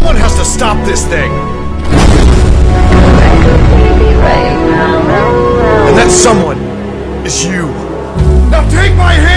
Someone has to stop this thing! And that someone is you. Now take my hand!